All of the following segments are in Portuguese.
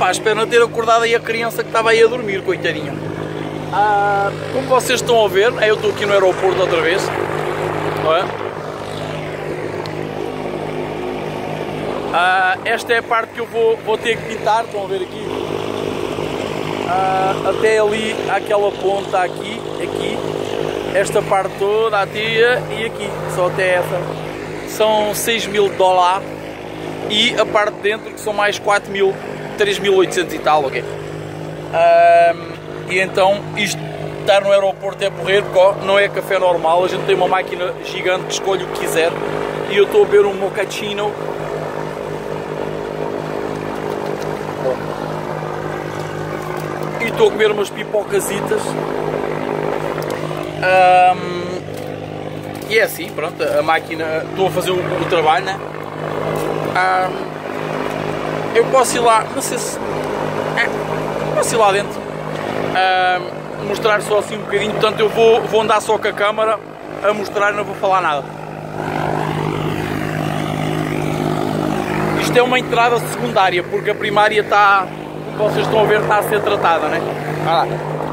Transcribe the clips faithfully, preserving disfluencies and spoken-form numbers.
pá, espero não ter acordado aí a criança que estava aí a dormir, coitadinha. Ah, como vocês estão a ver, eu estou aqui no aeroporto outra vez. Olha. Ah, esta é a parte que eu vou, vou ter que pintar, estão a ver aqui. Ah, até ali, aquela ponta aqui, aqui. Esta parte toda, a tia e aqui, só até essa. São seis mil dólares. E a parte de dentro que são mais quatro mil, três mil e oitocentos e tal, ok? Um, e então isto estar no aeroporto é porrer, porque não é café normal, a gente tem uma máquina gigante que escolhe o que quiser. E eu estou a beber um mochaccino. E estou a comer umas pipocasitas. Um, e é assim, pronto, a máquina, estou a fazer o, o trabalho, né? Um, eu posso ir lá, não sei se é, posso ir lá dentro, um, mostrar só assim um bocadinho, portanto eu vou, vou andar só com a câmara a mostrar e não vou falar nada. Isto é uma entrada secundária, porque a primária está, como vocês estão a ver, está a ser tratada, né? Ah.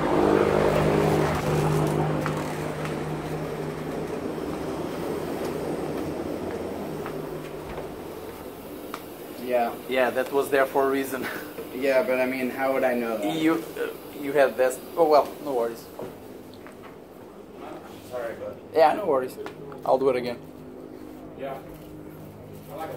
Yeah. Yeah, that was there for a reason. Yeah, but I mean, how would I know that? You, uh, you had this. Oh well, no worries. Sorry, but Yeah, no worries. I'll do it again. yeah. I like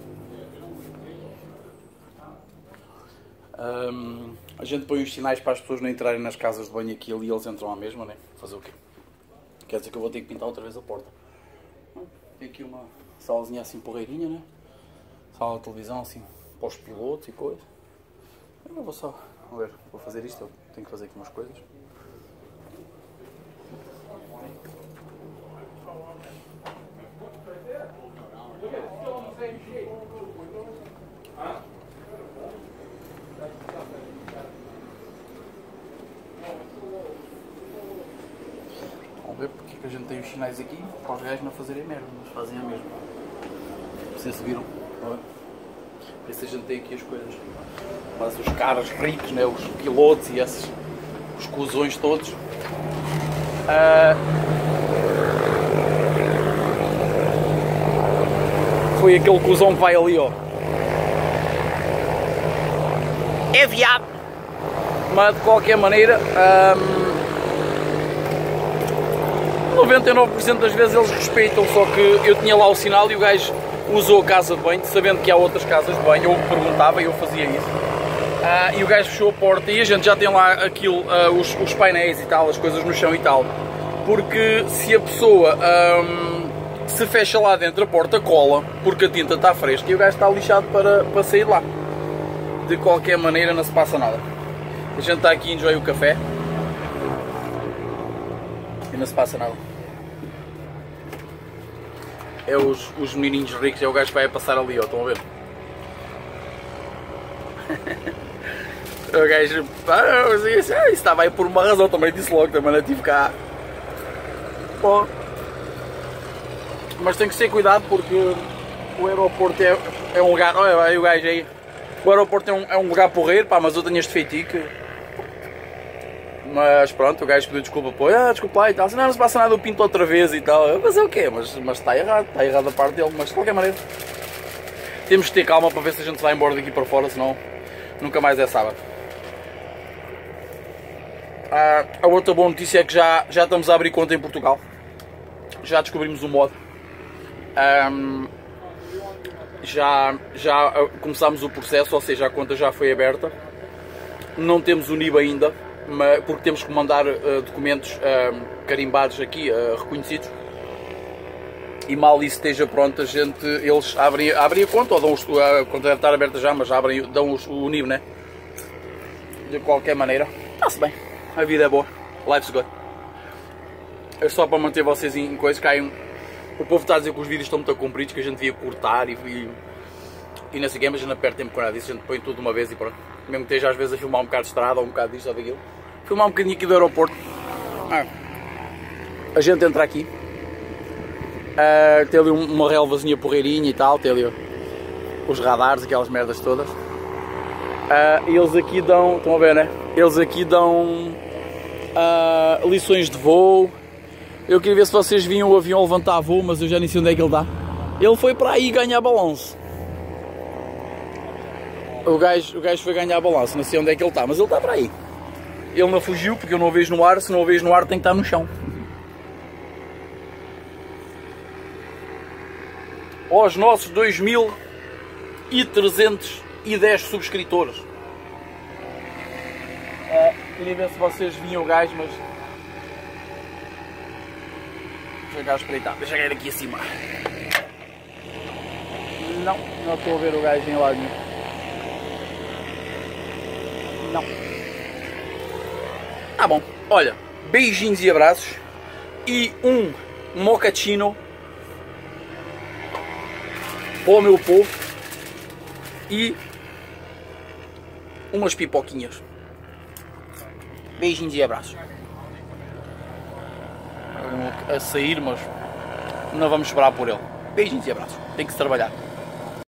it. Um, a gente põe os sinais para as pessoas não entrarem nas casas de banho aqui ali e eles entram à mesma, né? Fazer o quê? Quer dizer que eu vou ter que pintar outra vez a porta. Tem aqui uma salazinha assim porreirinha, né? Sala de televisão assim para os pilotos e coisa. Eu vou só, vou ver, vou fazer isto, eu tenho que fazer aqui umas coisas. Vamos ver porque que a gente tem os sinais aqui para os gajos não fazerem merda, mas fazem a mesma. Não sei se viram. Por isso a gente tem aqui as coisas. Mas os caras ricos, né? Os pilotos e esses, os cuzões todos. Uh, foi aquele cuzão que vai ali, ó. É viado! Mas de qualquer maneira, um, noventa e nove por cento das vezes eles respeitam, só que eu tinha lá o sinal e o gajo usou a casa de banho, sabendo que há outras casas de banho, eu perguntava e eu fazia isso. Ah, e o gajo fechou a porta e a gente já tem lá aquilo, ah, os, os painéis e tal, as coisas no chão e tal. Porque se a pessoa um, se fecha lá dentro, a porta cola, porque a tinta está fresca e o gajo está lixado para, para sair lá. De qualquer maneira não se passa nada. A gente está aqui a enjoy o café e não se passa nada. É os, os menininhos ricos, é o gajo que vai passar ali, ó, estão a ver? O gajo, ah, isso estava aí por uma razão, também disse logo, também não tive cá. Bom, mas tem que ter cuidado porque o aeroporto é, é um lugar, olha aí o gajo aí, o aeroporto é um, é um lugar porreiro, pá, mas eu tenho este feitiço. Mas pronto, o gajo pediu desculpa, pô, ah, desculpa lá e tal, assim, não, não se passa nada, eu pinto outra vez e tal. Eu, mas é o quê? Mas, mas está errado, está errado a parte dele, mas de qualquer maneira temos que ter calma para ver se a gente vai embora daqui para fora, senão nunca mais é sábado. Ah, a outra boa notícia é que já, já estamos a abrir conta em Portugal, já descobrimos o modo, um, já, já começámos o processo, ou seja, a conta já foi aberta, não temos o N I B ainda, porque temos que mandar uh, documentos uh, carimbados aqui, uh, reconhecidos, e mal isso esteja pronto, a gente, eles abrem, abrem a conta, ou dão os, a conta deve estar aberta já, mas abrem, dão os, o N I B, né? De qualquer maneira, está-se bem, a vida é boa, life's good. É só para manter vocês em coisas, caem. O povo está a dizer que os vídeos estão muito compridos, que a gente devia cortar e, e, e não sei o que, mas a gente não perde tempo com nada disso, a gente põe tudo de uma vez e pronto. Mesmo que esteja às vezes a filmar um bocado de estrada ou um bocado disto ou daquilo. Filmar um bocadinho aqui do aeroporto. Ah, a gente entra aqui. Uh, tem ali uma relvazinha porreirinha e tal. Tem ali os radares, aquelas merdas todas. Uh, eles aqui dão, estão a ver, né? Eles aqui dão uh, lições de voo. Eu queria ver se vocês viam o avião levantar voo, mas eu já nem sei onde é que ele está. Ele foi para aí ganhar balanço. O gajo, o gajo foi ganhar balanço, não sei onde é que ele está, mas ele está para aí. Ele não fugiu porque eu não o vejo no ar, se não o vejo no ar tem que estar no chão. Aos nossos dois mil e trezentos e dez subscritores. É, queria ver se vocês vinham o gajo, mas... Deixa eu cá espreitar, deixa eu ir aqui acima. Não, não estou a ver o gajo em lado nenhum. Não. Tá bom, olha, beijinhos e abraços. E um mochaccino para o meu povo. E umas pipoquinhas. Beijinhos e abraços. A sair, mas não vamos esperar por ele. Beijinhos e abraços. Tem que se trabalhar.